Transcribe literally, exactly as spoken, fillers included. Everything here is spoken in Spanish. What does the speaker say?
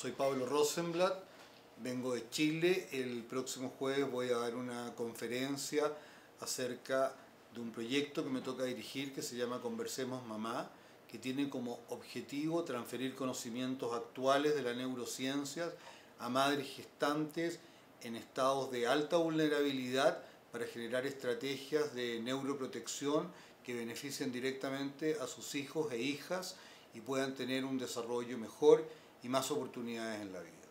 soy Pablo Rosenblatt, vengo de Chile. El próximo jueves voy a dar una conferencia acerca de un proyecto que me toca dirigir que se llama Conversemos Mamá, que tiene como objetivo transferir conocimientos actuales de la neurociencia a madres gestantes en estados de alta vulnerabilidad para generar estrategias de neuroprotección que beneficien directamente a sus hijos e hijas y puedan tener un desarrollo mejor y más oportunidades en la vida.